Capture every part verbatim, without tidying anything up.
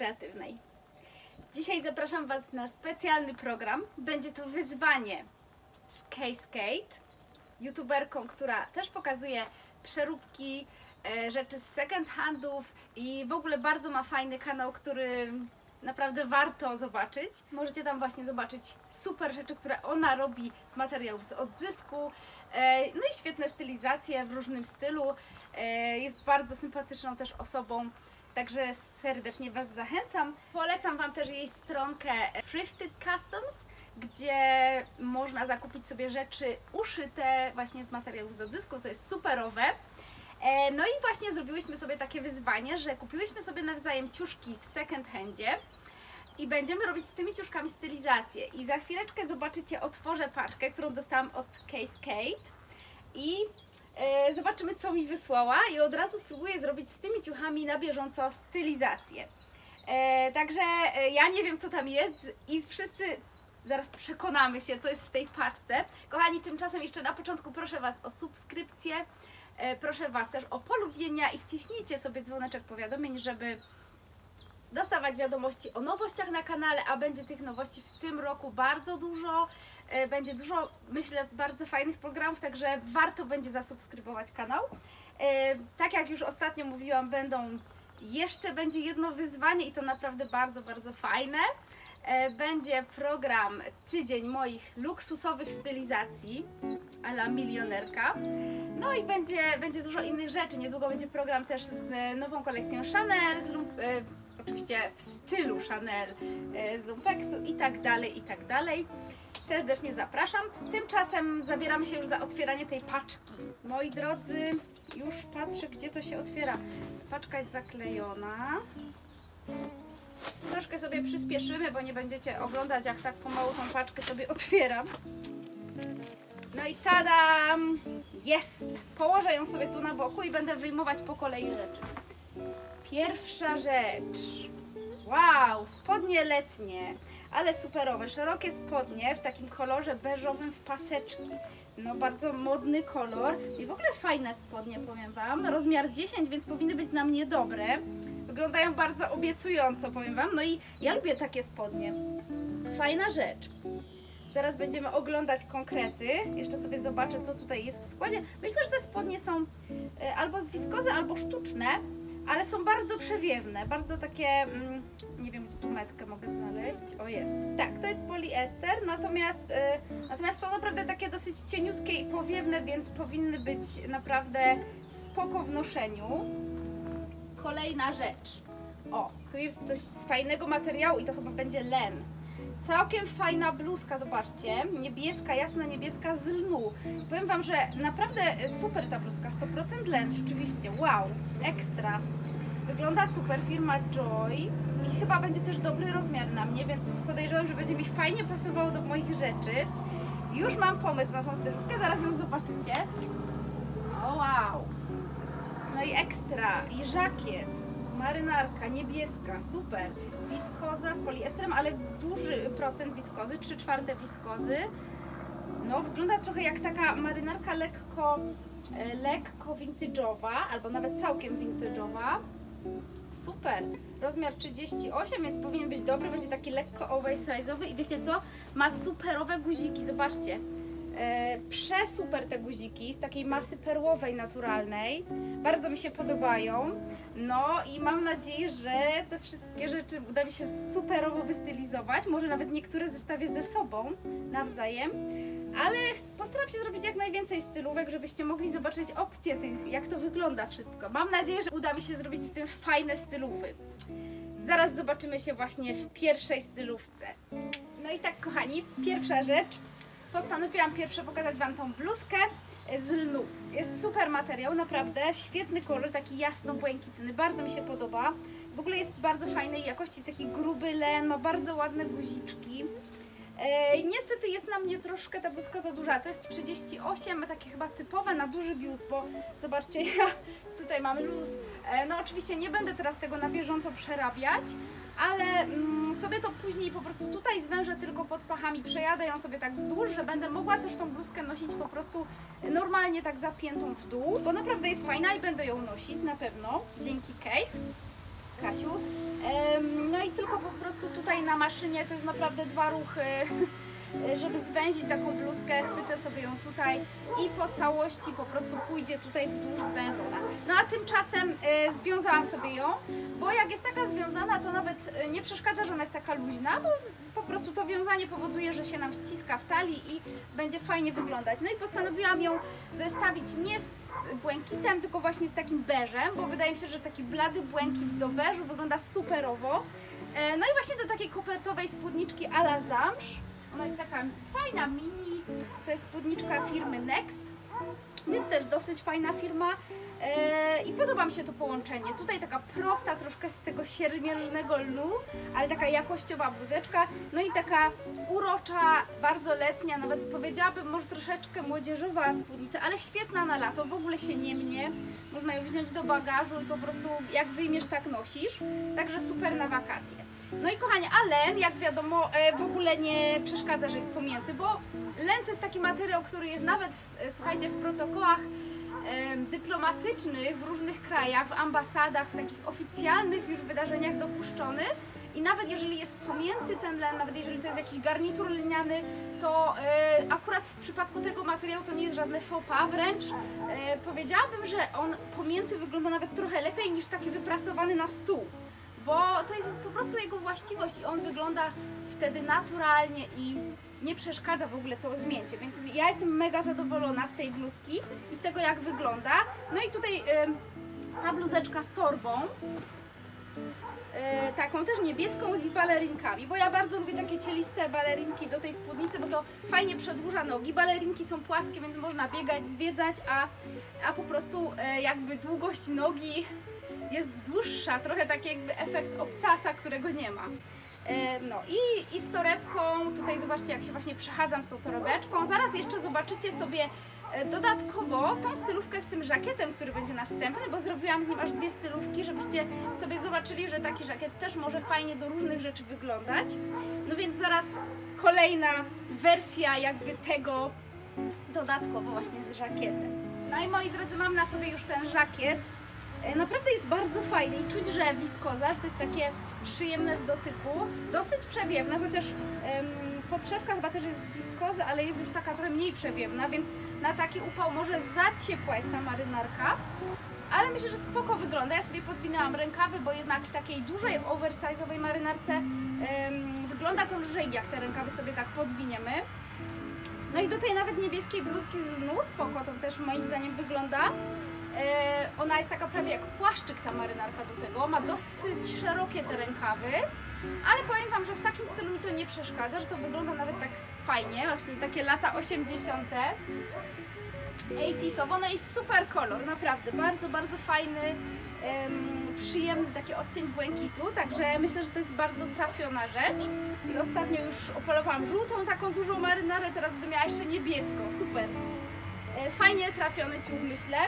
kreatywnej. Dzisiaj zapraszam Was na specjalny program. Będzie to wyzwanie z K-Skate, youtuberką, która też pokazuje przeróbki, e, rzeczy z second handów i w ogóle bardzo ma fajny kanał, który naprawdę warto zobaczyć. Możecie tam właśnie zobaczyć super rzeczy, które ona robi z materiałów z odzysku, e, no i świetne stylizacje w różnym stylu. E, jest bardzo sympatyczną też osobą. Także serdecznie Was zachęcam. Polecam Wam też jej stronkę Thrifted Customs, gdzie można zakupić sobie rzeczy uszyte właśnie z materiałów z odzysku, co jest superowe. No i właśnie zrobiłyśmy sobie takie wyzwanie, że kupiłyśmy sobie nawzajem ciuszki w second handzie i będziemy robić z tymi ciuszkami stylizację. I za chwileczkę zobaczycie, otworzę paczkę, którą dostałam od K-Skate i E, zobaczymy, co mi wysłała i od razu spróbuję zrobić z tymi ciuchami na bieżąco stylizację. E, także e, ja nie wiem, co tam jest i wszyscy zaraz przekonamy się, co jest w tej paczce. Kochani, tymczasem jeszcze na początku proszę Was o subskrypcję, e, proszę Was też o polubienia i wciśnijcie sobie dzwoneczek powiadomień, żeby dostawać wiadomości o nowościach na kanale, a będzie tych nowości w tym roku bardzo dużo. Będzie dużo, myślę, bardzo fajnych programów, także warto będzie zasubskrybować kanał. Tak jak już ostatnio mówiłam, będą jeszcze będzie jedno wyzwanie i to naprawdę bardzo, bardzo fajne. Będzie program Tydzień moich luksusowych stylizacji a la milionerka. No i będzie, będzie dużo innych rzeczy. Niedługo będzie program też z nową kolekcją Chanel, z lump, e, oczywiście w stylu Chanel, e, z lumpeksu i tak dalej, i tak dalej. Serdecznie zapraszam. Tymczasem zabieramy się już za otwieranie tej paczki. Moi drodzy, już patrzę, gdzie to się otwiera. Paczka jest zaklejona. Troszkę sobie przyspieszymy, bo nie będziecie oglądać, jak tak pomału tą paczkę sobie otwieram. No i tadam! Jest! Położę ją sobie tu na boku i będę wyjmować po kolei rzeczy. Pierwsza rzecz. Wow! Spodnie letnie. Ale superowe, szerokie spodnie w takim kolorze beżowym w paseczki. No bardzo modny kolor i w ogóle fajne spodnie, powiem Wam. Rozmiar dziesięć, więc powinny być na mnie dobre. Wyglądają bardzo obiecująco, powiem Wam. No i ja lubię takie spodnie. Fajna rzecz. Zaraz będziemy oglądać konkrety. Jeszcze sobie zobaczę, co tutaj jest w składzie. Myślę, że te spodnie są albo z wiskozy, albo sztuczne, ale są bardzo przewiewne, bardzo takie, mm, nie wiem, gdzie tu metkę mogę znaleźć, o jest, tak, to jest poliester, natomiast, y, natomiast są naprawdę takie dosyć cieniutkie i powiewne, więc powinny być naprawdę spoko w noszeniu. Kolejna rzecz, o, tu jest coś z fajnego materiału i to chyba będzie len. Całkiem fajna bluzka, zobaczcie, niebieska, jasna niebieska z lnu. Powiem Wam, że naprawdę super ta bluzka, sto procent len, rzeczywiście, wow, ekstra. Wygląda super, firma Joy i chyba będzie też dobry rozmiar na mnie, więc podejrzewam, że będzie mi fajnie pasowało do moich rzeczy. Już mam pomysł na tą stylówkę, zaraz ją zobaczycie. O wow! No i ekstra, i żakiet. Marynarka niebieska, super. Wiskoza z poliestrem, ale duży procent wiskozy, trzy czwarte wiskozy. No, wygląda trochę jak taka marynarka lekko, lekko vintage'owa, albo nawet całkiem vintage'owa. Super. Rozmiar trzydzieści osiem, więc powinien być dobry. Będzie taki lekko oversize'owy i wiecie co? Ma superowe guziki, zobaczcie. E, Przesuper te guziki z takiej masy perłowej, naturalnej. Bardzo mi się podobają. No i mam nadzieję, że te wszystkie rzeczy uda mi się superowo wystylizować. Może nawet niektóre zestawię ze sobą nawzajem. Ale postaram się zrobić jak najwięcej stylówek, żebyście mogli zobaczyć opcje tych, jak to wygląda wszystko. Mam nadzieję, że uda mi się zrobić z tym fajne stylówy. Zaraz zobaczymy się właśnie w pierwszej stylówce. No i tak, kochani, pierwsza rzecz. Postanowiłam pierwsze pokazać Wam tą bluzkę z lnu. Jest super materiał, naprawdę świetny kolor, taki jasno-błękitny, bardzo mi się podoba. W ogóle jest bardzo fajnej jakości, taki gruby len, ma bardzo ładne guziczki. E, niestety jest na mnie troszkę ta bluzka za duża, to jest trzydzieści osiem, takie chyba typowe na duży biust, bo zobaczcie, ja tutaj mam luz. E, no oczywiście nie będę teraz tego na bieżąco przerabiać, ale mm, sobie to później po prostu tutaj zwężę tylko pod pachami, przejadę ją sobie tak wzdłuż, że będę mogła też tą bluzkę nosić po prostu normalnie tak zapiętą w dół, bo naprawdę jest fajna i będę ją nosić na pewno, dzięki Kate. Kasiu. No i tylko po prostu tutaj na maszynie to jest naprawdę dwa ruchy, żeby zwęzić taką bluzkę, chwycę sobie ją tutaj i po całości po prostu pójdzie tutaj wzdłuż zwężona. No a tymczasem y, związałam sobie ją, bo jak jest taka związana, to nawet nie przeszkadza, że ona jest taka luźna, bo po prostu to wiązanie powoduje, że się nam ściska w talii i będzie fajnie wyglądać. No i postanowiłam ją zestawić nie z błękitem, tylko właśnie z takim beżem, bo wydaje mi się, że taki blady błękit do beżu wygląda superowo. No i właśnie do takiej kopertowej spódniczki a la zamsz. Ona jest taka fajna, mini, to jest spódniczka firmy Next, więc też dosyć fajna firma eee, i podoba mi się to połączenie. Tutaj taka prosta, troszkę z tego siermiężnego lnu, ale taka jakościowa bluzeczka, no i taka urocza, bardzo letnia, nawet powiedziałabym może troszeczkę młodzieżowa spódnica, ale świetna na lato, w ogóle się nie mnie, można ją wziąć do bagażu i po prostu jak wyjmiesz, tak nosisz, także super na wakacje. No i kochani, a len, jak wiadomo, w ogóle nie przeszkadza, że jest pomięty, bo len to jest taki materiał, który jest nawet, w, słuchajcie, w protokołach e, dyplomatycznych w różnych krajach, w ambasadach, w takich oficjalnych już wydarzeniach dopuszczony. I nawet jeżeli jest pomięty ten len, nawet jeżeli to jest jakiś garnitur lniany, to e, akurat w przypadku tego materiału to nie jest żadne faux pas, wręcz e, powiedziałabym, że on pomięty wygląda nawet trochę lepiej niż taki wyprasowany na stół. Bo to jest po prostu jego właściwość i on wygląda wtedy naturalnie i nie przeszkadza w ogóle to zmięcie, więc ja jestem mega zadowolona z tej bluzki i z tego, jak wygląda. No i tutaj y, ta bluzeczka z torbą, y, taką też niebieską z balerinkami, bo ja bardzo lubię takie cieliste balerinki do tej spódnicy, bo to fajnie przedłuża nogi. Balerinki są płaskie, więc można biegać, zwiedzać, a, a po prostu y, jakby długość nogi jest dłuższa, trochę taki jakby efekt obcasa, którego nie ma. E, no i, i z torebką, tutaj zobaczcie, jak się właśnie przechadzam z tą torebeczką. Zaraz jeszcze zobaczycie sobie e, dodatkowo tą stylówkę z tym żakietem, który będzie następny, bo zrobiłam z nim aż dwie stylówki, żebyście sobie zobaczyli, że taki żakiet też może fajnie do różnych rzeczy wyglądać. No więc zaraz kolejna wersja jakby tego dodatkowo właśnie z żakietem. No i moi drodzy, mam na sobie już ten żakiet. Naprawdę jest bardzo fajny i czuć, że wiskoza, że to jest takie przyjemne w dotyku, dosyć przewiewne, chociaż ym, podszewka chyba też jest z wiskozy, ale jest już taka trochę mniej przewiewna, więc na taki upał może za ciepła jest ta marynarka, ale myślę, że spoko wygląda. Ja sobie podwinęłam rękawy, bo jednak w takiej dużej oversize'owej marynarce ym, wygląda to lżej, jak te rękawy sobie tak podwiniemy. No i do tej nawet niebieskiej bluzki z lnu, spoko to też moim zdaniem wygląda. Ona jest taka prawie jak płaszczyk, ta marynarka do tego, ma dosyć szerokie te rękawy, ale powiem Wam, że w takim stylu mi to nie przeszkadza, że to wygląda nawet tak fajnie, właśnie takie lata osiemdziesiąte. osiemdziesiąte. No i super kolor, naprawdę, bardzo, bardzo fajny, um, przyjemny taki odcień błękitu, także myślę, że to jest bardzo trafiona rzecz. I ostatnio już opalowałam żółtą taką dużą marynarę, teraz będę miała jeszcze niebieską, super. Fajnie trafiony ciuch, myślę.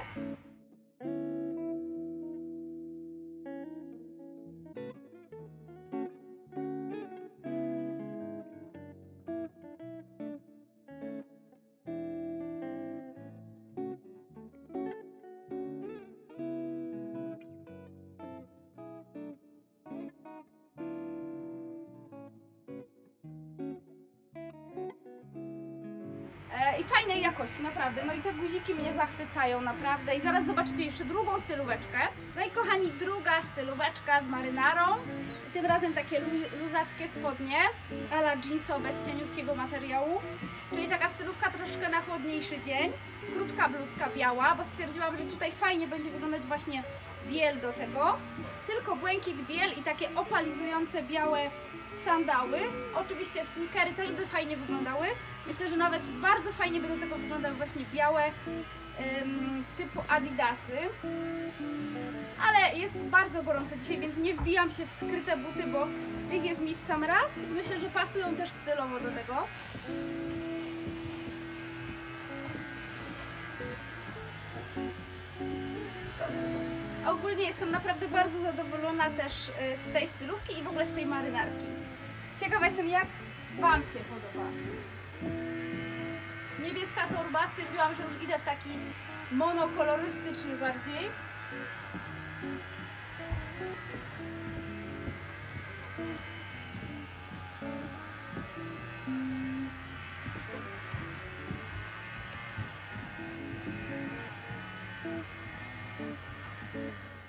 I fajnej jakości, naprawdę. No i te guziki mnie zachwycają, naprawdę. I zaraz zobaczycie jeszcze drugą stylóweczkę. No i kochani, druga stylóweczka z marynarą. Tym razem takie luzackie spodnie, a la jeansowe z cieniutkiego materiału. Czyli taka stylówka troszkę na chłodniejszy dzień. Krótka bluzka biała, bo stwierdziłam, że tutaj fajnie będzie wyglądać właśnie biel do tego. Tylko błękit, biel i takie opalizujące białe sandały. Oczywiście sneakery też by fajnie wyglądały. Myślę, że nawet bardzo fajnie by do tego wyglądały właśnie białe ym, typu adidasy. Ale jest bardzo gorąco dzisiaj, więc nie wbijam się w kryte buty, bo w tych jest mi w sam raz. Myślę, że pasują też stylowo do tego. Ogólnie jestem naprawdę bardzo zadowolona też z tej stylówki i w ogóle z tej marynarki. Ciekawa jestem, jak Wam się podoba. Niebieska torba, stwierdziłam, że już idę w taki monokolorystyczny bardziej.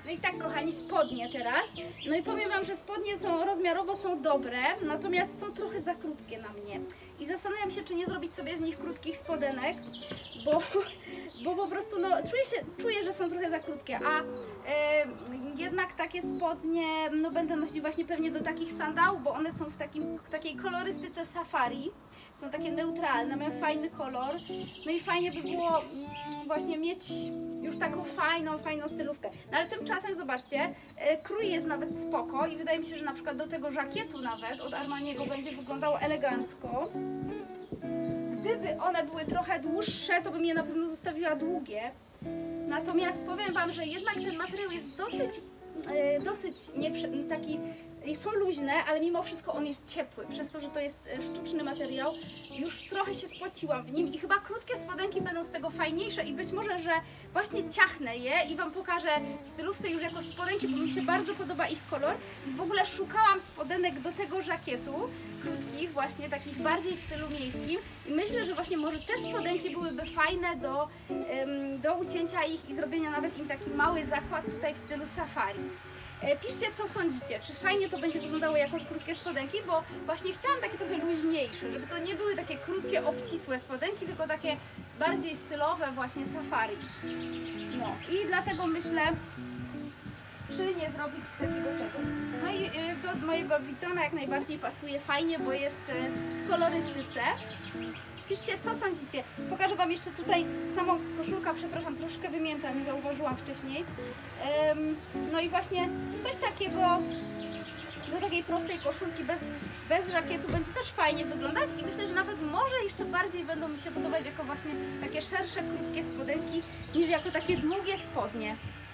No i tak, kochani, spodnie teraz. No i powiem Wam, że spodnie są rozmiarowo są dobre, natomiast są trochę za krótkie na mnie. I zastanawiam się, czy nie zrobić sobie z nich krótkich spodenek, bo, bo po prostu no, czuję, się, czuję, że są trochę za krótkie, a e, jednak takie spodnie no, będę nosić właśnie pewnie do takich sandałów, bo one są w, takim, w takiej kolorystyce safari. Są takie neutralne, mają fajny kolor. No i fajnie by było mm, właśnie mieć już taką fajną, fajną stylówkę. No ale tymczasem zobaczcie, e, krój jest nawet spoko i wydaje mi się, że na przykład do tego żakietu nawet od Armaniego będzie wyglądało elegancko. Gdyby one były trochę dłuższe, to bym je na pewno zostawiła długie. Natomiast powiem Wam, że jednak ten materiał jest dosyć, e, dosyć nieprze- taki... Są luźne, ale mimo wszystko on jest ciepły, przez to, że to jest sztuczny materiał. Już trochę się spociłam w nim i chyba krótkie spodenki będą z tego fajniejsze i być może, że właśnie ciachnę je i Wam pokażę w stylówce już jako spodenki, bo mi się bardzo podoba ich kolor. I w ogóle szukałam spodenek do tego żakietu, krótkich, właśnie takich bardziej w stylu miejskim i myślę, że właśnie może te spodenki byłyby fajne do, ym, do ucięcia ich i zrobienia nawet im taki mały zakład tutaj w stylu safari. Piszcie, co sądzicie, czy fajnie to będzie wyglądało jako krótkie spodenki, bo właśnie chciałam takie trochę luźniejsze, żeby to nie były takie krótkie, obcisłe spodenki, tylko takie bardziej stylowe właśnie safari. No i dlatego myślę, czy nie zrobić takiego czegoś. No i do mojego Vuittona jak najbardziej pasuje fajnie, bo jest w kolorystyce. Piszcie, co sądzicie. Pokażę Wam jeszcze tutaj samą koszulkę, przepraszam, troszkę wymięta, nie zauważyłam wcześniej. Um, no i właśnie coś takiego do takiej prostej koszulki bez, bez żakietu będzie też fajnie wyglądać i myślę, że nawet może jeszcze bardziej będą mi się podobać jako właśnie takie szersze, krótkie spodenki niż jako takie długie spodnie.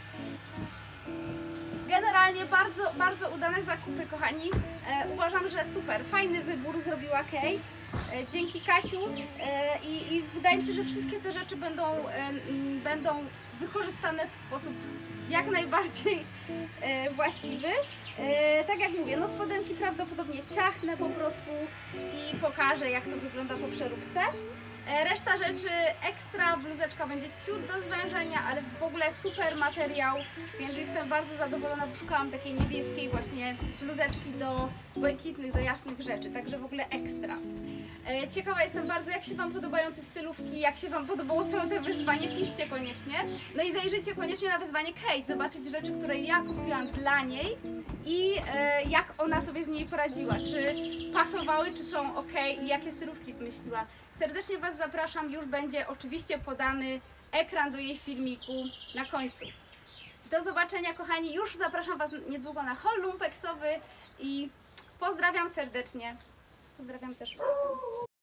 Generalnie bardzo, bardzo udane zakupy, kochani. E, uważam, że super, fajny wybór zrobiła Kate. E, dzięki Kasiu e, i, i wydaje mi się, że wszystkie te rzeczy będą, e, m, będą wykorzystane w sposób jak najbardziej e, właściwy. E, tak jak mówię, no spodenki prawdopodobnie ciachnę po prostu i pokażę, jak to wygląda po przeróbce. Reszta rzeczy ekstra, bluzeczka będzie ciut do zwężenia, ale w ogóle super materiał, więc jestem bardzo zadowolona, bo szukałam takiej niebieskiej właśnie bluzeczki do błękitnych, do jasnych rzeczy, także w ogóle ekstra. Ciekawa jestem bardzo, jak się Wam podobają te stylówki, jak się Wam podobało całe to wyzwanie, piszcie koniecznie. No i zajrzyjcie koniecznie na wyzwanie Kate, zobaczyć rzeczy, które ja kupiłam dla niej i e, jak ona sobie z niej poradziła, czy pasowały, czy są ok i jakie stylówki wymyśliła. Serdecznie Was zapraszam, już będzie oczywiście podany ekran do jej filmiku na końcu. Do zobaczenia, kochani, już zapraszam Was niedługo na haul lumpeksowy i pozdrawiam serdecznie. Pozdrawiam też.